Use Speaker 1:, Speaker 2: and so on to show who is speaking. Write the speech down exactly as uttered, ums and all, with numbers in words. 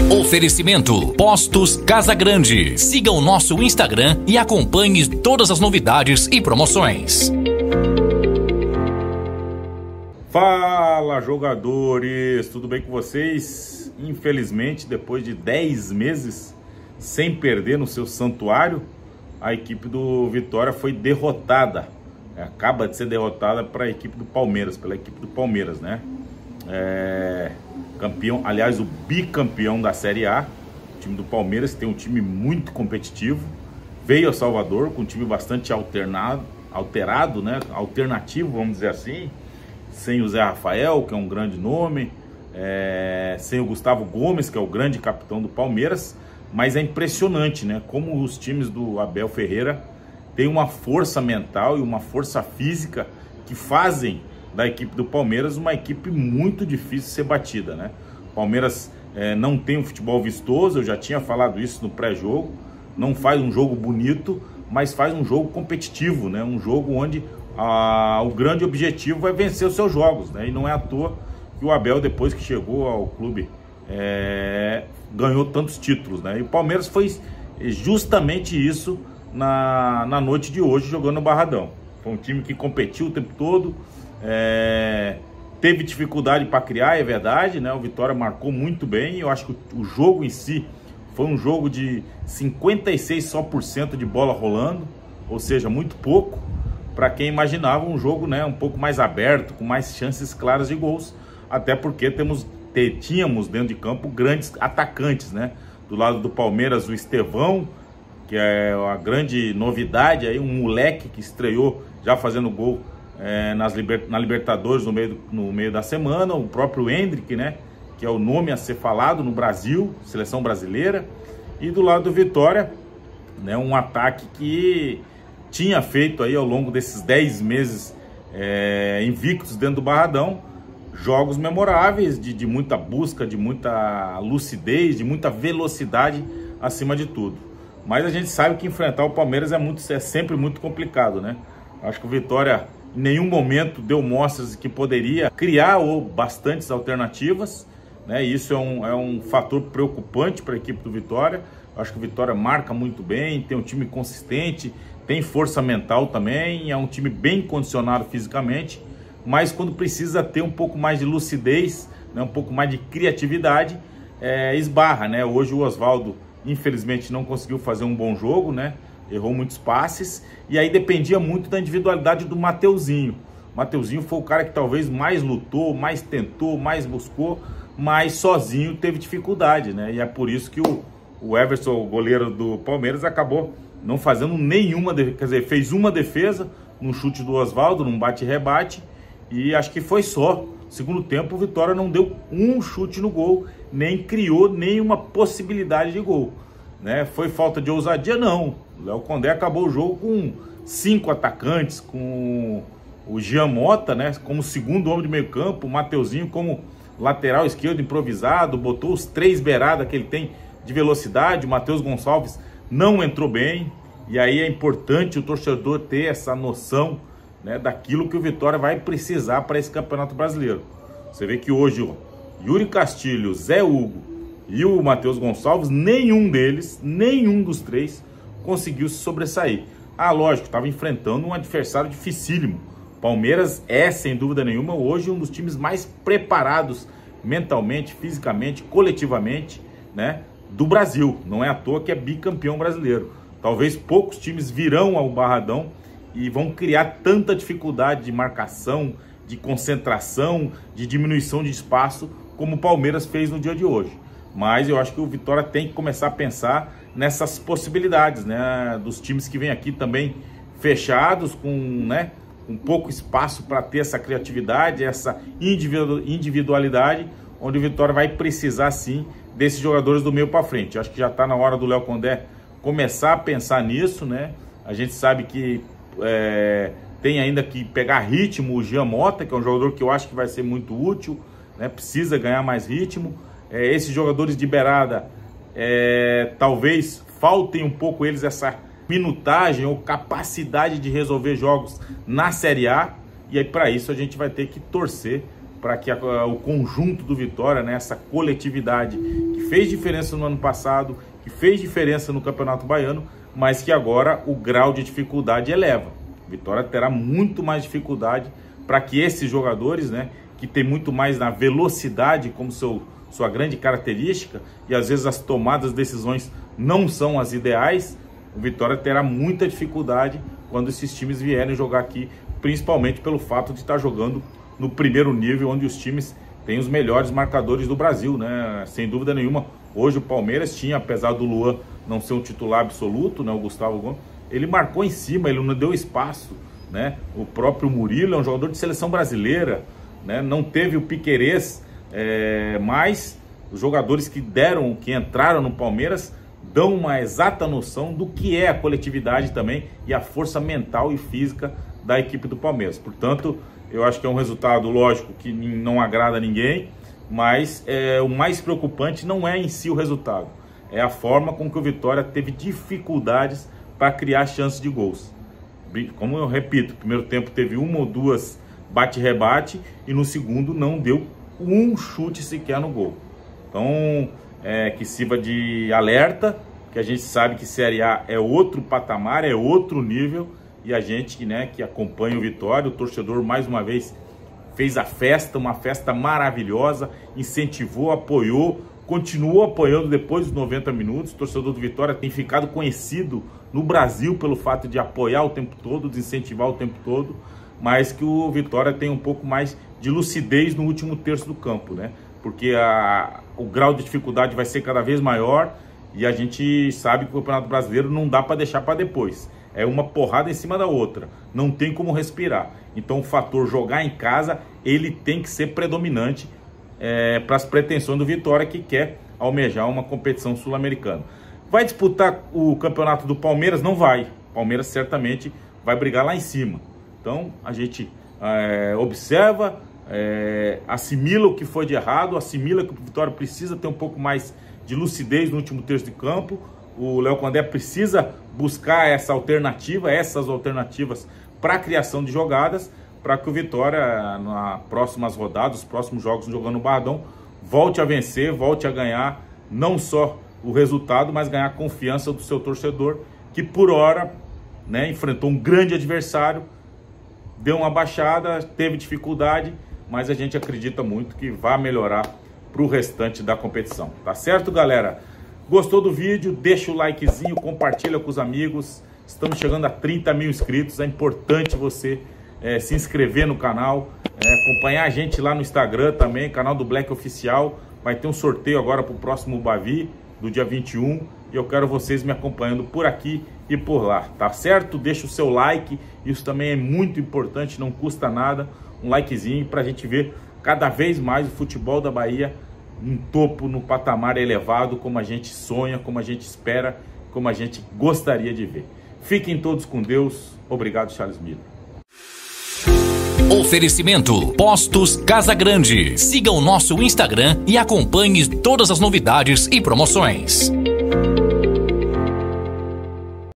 Speaker 1: Oferecimento Postos Casa Grande. Siga o nosso Instagram e acompanhe todas as novidades e promoções.
Speaker 2: Fala, jogadores, tudo bem com vocês? Infelizmente, depois de dez meses sem perder no seu santuário, a equipe do Vitória foi derrotada. Acaba de ser derrotada para a equipe do Palmeiras, pela equipe do Palmeiras, né? É, campeão, aliás, o bicampeão da Série A. O time do Palmeiras tem um time muito competitivo. Veio a Salvador com um time bastante alternado, alterado, né? Alternativo, vamos dizer assim. Sem o Zé Rafael, que é um grande nome, é, sem o Gustavo Gomes, que é o grande capitão do Palmeiras. Mas é impressionante, né? Como os times do Abel Ferreira têm uma força mental e uma força física que fazem da equipe do Palmeiras uma equipe muito difícil de ser batida, né? O Palmeiras é, não tem um futebol vistoso, eu já tinha falado isso no pré-jogo. Não faz um jogo bonito, mas faz um jogo competitivo, né? Um jogo onde a, o grande objetivo é vencer os seus jogos, né? E não é à toa que o Abel, depois que chegou ao clube, é, ganhou tantos títulos, né? E o Palmeiras foi justamente isso na, na noite de hoje, jogando no Barradão. Foi um time que competiu o tempo todo, é, teve dificuldade para criar, é verdade, né? O Vitória marcou muito bem. Eu acho que o, o jogo em si foi um jogo de cinquenta e seis só por cento de bola rolando, ou seja, muito pouco para quem imaginava um jogo, né, um pouco mais aberto, com mais chances claras de gols, até porque temos tínhamos dentro de campo grandes atacantes, né? Do lado do Palmeiras, o Estevão, que é a grande novidade, aí, um moleque que estreou já fazendo gol é, nas liber, na Libertadores no meio, do, no meio da semana, o próprio Hendrick, né? Que é o nome a ser falado no Brasil, seleção brasileira. E do lado do Vitória, né, um ataque que tinha feito aí ao longo desses dez meses é, invictos dentro do Barradão, jogos memoráveis, de, de muita busca, de muita lucidez, de muita velocidade acima de tudo. Mas a gente sabe que enfrentar o Palmeiras é, muito, é sempre muito complicado, né? Acho que o Vitória em nenhum momento deu mostras de que poderia criar ou bastantes alternativas, né? Isso é um, é um fator preocupante para a equipe do Vitória. Acho que o Vitória marca muito bem, tem um time consistente, tem força mental também, é um time bem condicionado fisicamente, mas quando precisa ter um pouco mais de lucidez, né, um pouco mais de criatividade, é, esbarra, né? Hoje o Oswaldo, infelizmente, não conseguiu fazer um bom jogo, né? Errou muitos passes, e aí dependia muito da individualidade do Mateuzinho. O Mateuzinho foi o cara que talvez mais lutou, mais tentou, mais buscou, mas sozinho teve dificuldade, né? E é por isso que o, o Everson, o goleiro do Palmeiras, acabou não fazendo nenhuma, quer dizer, fez uma defesa no chute do Oswaldo, num bate-rebate, e acho que foi só. Segundo tempo, o Vitória não deu um chute no gol, nem criou nenhuma possibilidade de gol, né? Foi falta de ousadia? Não. O Léo Condé acabou o jogo com cinco atacantes, com o Jean Mota, né, como segundo homem de meio campo, o Mateuzinho como lateral esquerdo improvisado, botou os três beiradas que ele tem de velocidade. O Matheus Gonçalves não entrou bem, e aí é importante o torcedor ter essa noção, né, daquilo que o Vitória vai precisar para esse Campeonato Brasileiro. Você vê que hoje o Yuri Castilho, Zé Hugo e o Matheus Gonçalves, nenhum deles, nenhum dos três conseguiu se sobressair. Ah, lógico, estava enfrentando um adversário dificílimo. Palmeiras é, sem dúvida nenhuma, hoje um dos times mais preparados mentalmente, fisicamente, coletivamente, né, do Brasil. Não é à toa que é bicampeão brasileiro. Talvez poucos times virão ao Barradão e vão criar tanta dificuldade de marcação, de concentração, de diminuição de espaço, como o Palmeiras fez no dia de hoje. Mas eu acho que o Vitória tem que começar a pensar nessas possibilidades, né, dos times que vêm aqui também fechados, com, né, com pouco espaço para ter essa criatividade, essa individualidade, onde o Vitória vai precisar sim desses jogadores do meio para frente. Acho que já está na hora do Léo Condé começar a pensar nisso, né? A gente sabe que é, tem ainda que pegar ritmo o Jean Mota, que é um jogador que eu acho que vai ser muito útil, né? Precisa ganhar mais ritmo. É, esses jogadores de beirada, é, talvez faltem um pouco eles essa minutagem ou capacidade de resolver jogos na Série A, e aí para isso a gente vai ter que torcer para que a, o conjunto do Vitória, né, essa coletividade que fez diferença no ano passado, que fez diferença no Campeonato Baiano, mas que agora o grau de dificuldade eleva. O Vitória terá muito mais dificuldade para que esses jogadores, né, que tem muito mais na velocidade como seu, sua grande característica, e às vezes as tomadas de decisões não são as ideais, o Vitória terá muita dificuldade quando esses times vierem jogar aqui, principalmente pelo fato de estar jogando no primeiro nível, onde os times têm os melhores marcadores do Brasil, né? Sem dúvida nenhuma. Hoje o Palmeiras tinha, apesar do Luan não ser um titular absoluto, né, o Gustavo Gomes, ele marcou em cima, ele não deu espaço, né? O próprio Murilo é um jogador de seleção brasileira, né? Não teve o Piquerez, é, mas os jogadores que deram, que entraram no Palmeiras, dão uma exata noção do que é a coletividade também e a força mental e física da equipe do Palmeiras. Portanto, eu acho que é um resultado, lógico, que não agrada a ninguém, mas é, o mais preocupante não é em si o resultado, é a forma com que o Vitória teve dificuldades para criar chances de gols. Como eu repito, no primeiro tempo teve uma ou duas bate-rebate e no segundo não deu um chute sequer no gol. Então, é, que sirva de alerta, que a gente sabe que Série A é outro patamar, é outro nível, e a gente, né, que acompanha o Vitória, o torcedor mais uma vez fez a festa, uma festa maravilhosa, incentivou, apoiou, continuou apoiando depois dos noventa minutos. O torcedor do Vitória tem ficado conhecido no Brasil pelo fato de apoiar o tempo todo, de incentivar o tempo todo, mas que o Vitória tem um pouco mais de lucidez no último terço do campo, né? Porque a, o grau de dificuldade vai ser cada vez maior e a gente sabe que o Campeonato Brasileiro não dá para deixar para depois. É uma porrada em cima da outra, não tem como respirar. Então o fator jogar em casa, ele tem que ser predominante é, para as pretensões do Vitória, que quer almejar uma competição sul-americana. Vai disputar o campeonato do Palmeiras? Não vai. O Palmeiras certamente vai brigar lá em cima. Então a gente é, observa, é, assimila o que foi de errado, assimila que o Vitória precisa ter um pouco mais de lucidez no último terço de campo. O Léo Condé precisa buscar essa alternativa, essas alternativas para a criação de jogadas, para que o Vitória, nas próximas rodadas, os próximos jogos jogando no Bardão, volte a vencer, volte a ganhar não só o resultado, mas ganhar a confiança do seu torcedor, que por hora, né, enfrentou um grande adversário, deu uma baixada, teve dificuldade, mas a gente acredita muito que vai melhorar para o restante da competição. Tá certo, galera? Gostou do vídeo? Deixa o likezinho, compartilha com os amigos. Estamos chegando a trinta mil inscritos. É importante você é, se inscrever no canal, é, acompanhar a gente lá no Instagram também, canal do Black Oficial. Vai ter um sorteio agora para o próximo Bavi, do dia vinte e um. E eu quero vocês me acompanhando por aqui e por lá, tá certo? Deixa o seu like, isso também é muito importante, não custa nada. Um likezinho para a gente ver cada vez mais o futebol da Bahia no topo, no patamar elevado, como a gente sonha, como a gente espera, como a gente gostaria de ver. Fiquem todos com Deus. Obrigado, Charles Miller.
Speaker 1: Oferecimento Postos Casa Grande. Siga o nosso Instagram e acompanhe todas as novidades e promoções.